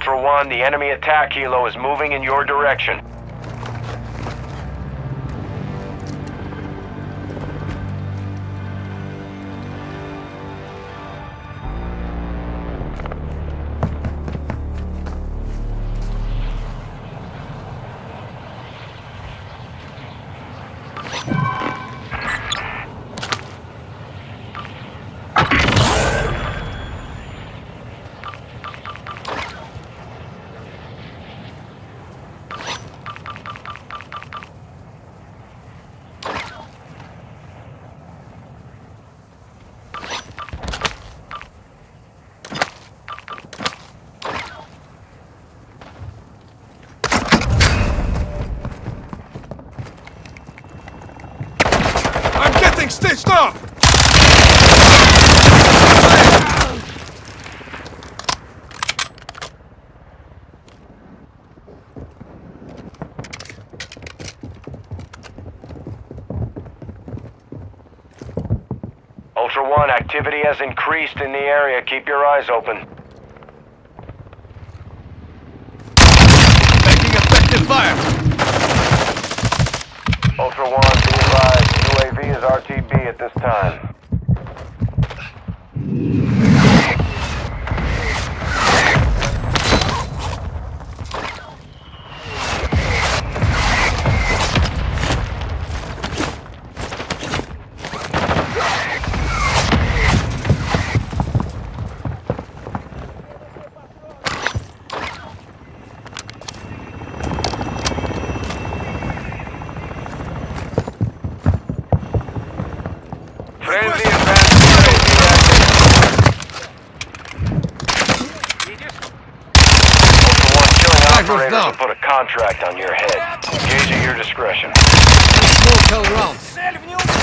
Ultra One, the enemy attack helo is moving in your direction. Stitched up! Ultra One, activity has increased in the area. Keep your eyes open. Making effective fire! Ultra One, be advised. UAV is RTB at this time. Friendly advanced operators will put a contract on your head. Engage at your discretion. Small rounds.